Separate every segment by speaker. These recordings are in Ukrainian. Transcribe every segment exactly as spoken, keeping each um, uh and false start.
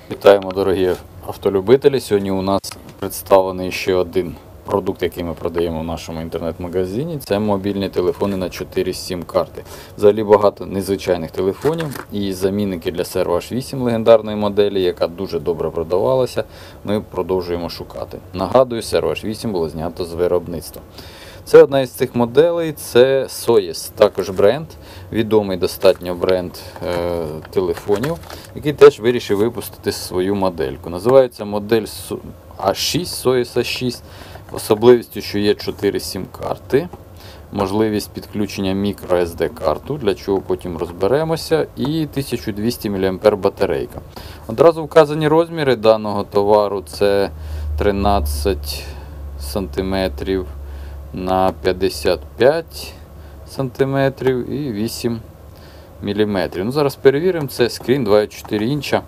Speaker 1: Вітаємо, дорогі автолюбителі! Сьогодні у нас представлений ще один продукт, який ми продаємо в нашому інтернет-магазині. Це мобільні телефони на чотири сім-карти. Взагалі багато незвичайних телефонів і замінники для Servo аш вісім легендарної моделі, яка дуже добре продавалася, ми продовжуємо шукати. Нагадую, Servo аш вісім було знято з виробництва. Це одна із цих моделей, це Soyes, також бренд, відомий достатньо бренд е, телефонів, який теж вирішив випустити свою модельку. Називається модель а шість, Soyes а шість, особливістю, що є чотири сім-карти, можливість підключення мікро ес ді карту, для чого потім розберемося, і тисяча двісті міліампер батарейка. Одразу вказані розміри даного товару, це тринадцять сантиметрів на п'ятдесят п'ять сантиметрів і вісім міліметрів. Ну, зараз перевіримо, це скрін двадцять чотири інча.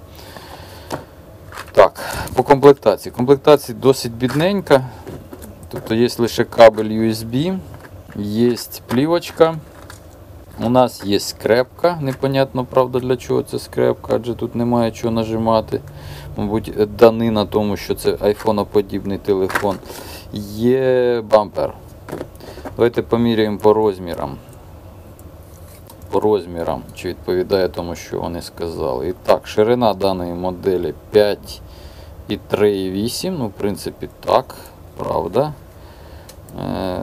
Speaker 1: Так, по комплектації. Комплектація досить бідненька. Тобто є лише кабель ю ес бі, є плівочка. У нас є скрепка, непонятно, правда, для чого це скрепка, адже тут немає чого нажимати. Мабуть, данина тому, що це айфоноподібний телефон. Є бампер. Давайте поміряємо по розмірам. По розмірам, чи відповідає тому, що вони сказали. І так, ширина даної моделі п'ять і три і вісім. Ну, в принципі, так, правда. Е,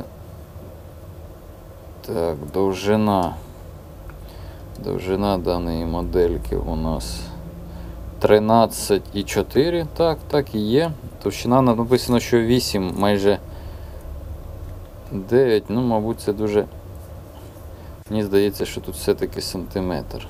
Speaker 1: так, довжина. Довжина даної модельки у нас тринадцять і чотири. Так, так і є. Товщина написано, що вісім, майже дев'ять. Ну, мабуть, це дуже... Мені здається, що тут все-таки сантиметр.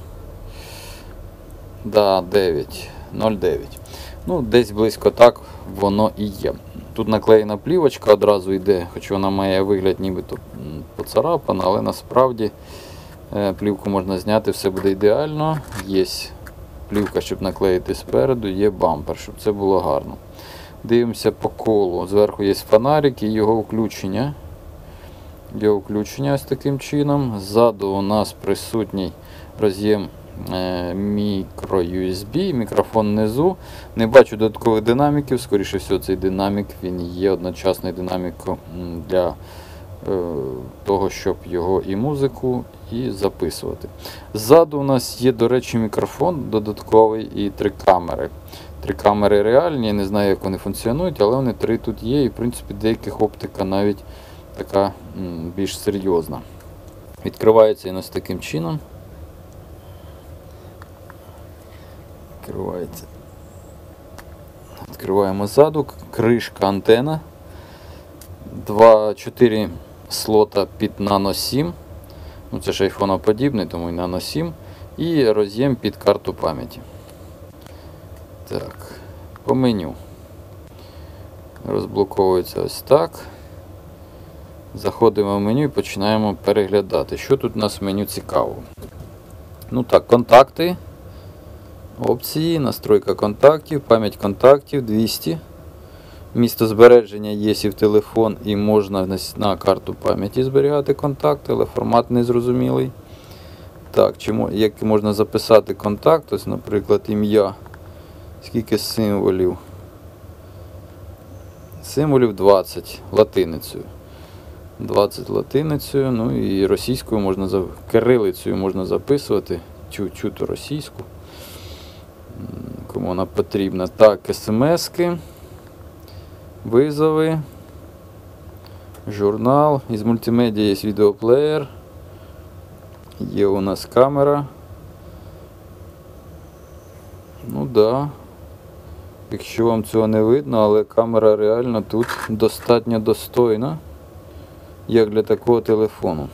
Speaker 1: Да, дев'ять. нуль дев'ять. Ну, десь близько так воно і є. Тут наклеєна плівочка, одразу йде, хоч вона має вигляд нібито поцарапана, але насправді плівку можна зняти, все буде ідеально. Є плівка, щоб наклеїти спереду, є бампер, щоб це було гарно. Дивимося по колу. Зверху є фонарик і його включення. Його включення ось таким чином. Ззаду у нас присутній роз'єм мікро ю ес бі, мікрофон внизу. Не бачу додаткових динаміків, скоріше всього цей динамік він є одночасною динаміком для е, того, щоб його і музику, і записувати. Ззаду у нас є, до речі, мікрофон додатковий і три камери. Три камери реальні, я не знаю, як вони функціонують, але вони три тут є, і в принципі деяких оптика навіть така м, більш серйозна. Відкривається він ось таким чином. Відкривається. Відкриваємо ззаду, кришка, антена, два, чотири слота під Nano сім, ну це ж айфоноподібний, тому і Nano сім, і роз'єм під карту пам'яті. Так, по меню. Розблоковується ось так. Заходимо в меню і починаємо переглядати. Що тут у нас в меню цікавого? Ну так, контакти, опції, настройка контактів, пам'ять контактів двісті. Місто збереження є і в телефон, і можна на карту пам'яті зберігати контакти, але формат незрозумілий. Так, чи, як можна записати контакт, ось, наприклад, ім'я. Скільки символів? Символів двадцять латиницею. двадцять латиницею, ну і російською можна, кирилицею можна записувати, чу, чути російську, кому вона потрібна. Так, смски, визови, журнал, із мультимедіа є відеоплеєр, є у нас камера. Ну да, якщо вам цього не видно, але камера реально тут достатньо достойна, як для такого телефону.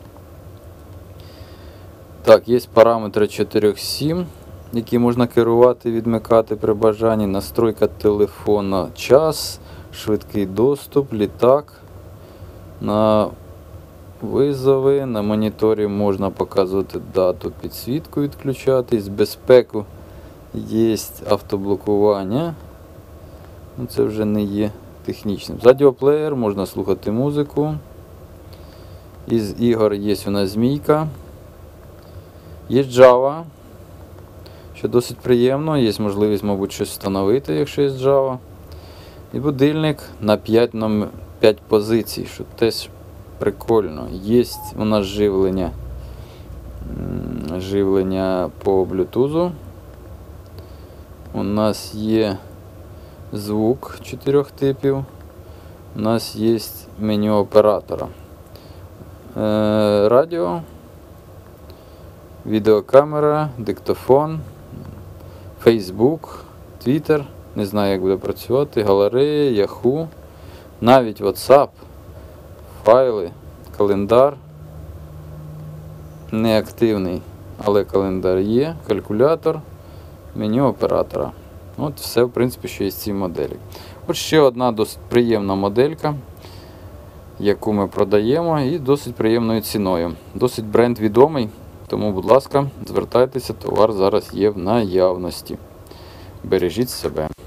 Speaker 1: Так, є параметри чотири сім, які можна керувати, відмикати при бажанні. Настройка телефона, час, швидкий доступ, літак. На визови, на моніторі можна показувати дату, підсвітку відключати. З безпеку є автоблокування. Ну, це вже не є технічним. Радіоплеєр, можна слухати музику. Із ігор є у нас змійка. Є Java, що досить приємно. Є можливість, мабуть, щось встановити, якщо є Java. І будильник на п'ять, ном... п'ять позицій, що теж прикольно. Є у нас живлення, живлення по Bluetooth. У нас є звук чотирьох типів. У нас є меню оператора. Е, радіо, відеокамера, диктофон, Facebook, Twitter, не знаю, як буде працювати, галерея, Yahoo, навіть WhatsApp, файли, календар, неактивний, але календар є, калькулятор, меню оператора. От все, в принципі, що є з цій моделі. От ще одна досить приємна моделька, яку ми продаємо, і досить приємною ціною. Досить бренд відомий, тому, будь ласка, звертайтеся, товар зараз є в наявності. Бережіть себе.